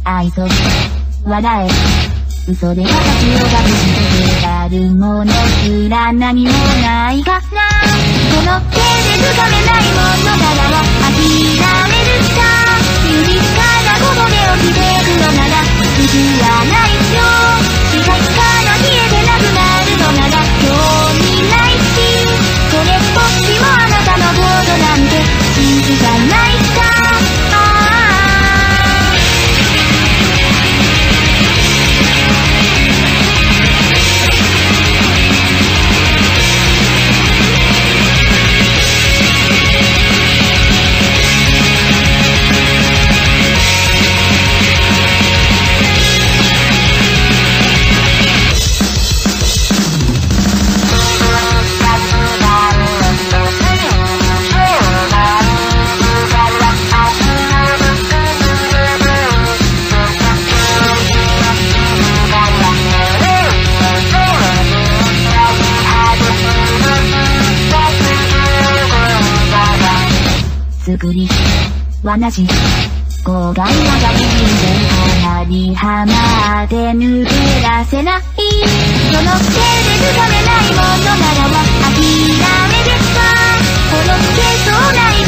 愛そび笑え嘘で形を隠してあるものすら何もないかな。この手で掴めないものならば諦めるさ。指からこぼれ落ちてくのなら傷はないよ。視界から消えてなくなるのなら興味ないし、それっぽっちもあなたのことなんて信じたないさ。作り罠し郊外が自分でかなりハマって抜け出せない。その手で掴めないものならば諦めてさ。この手そうない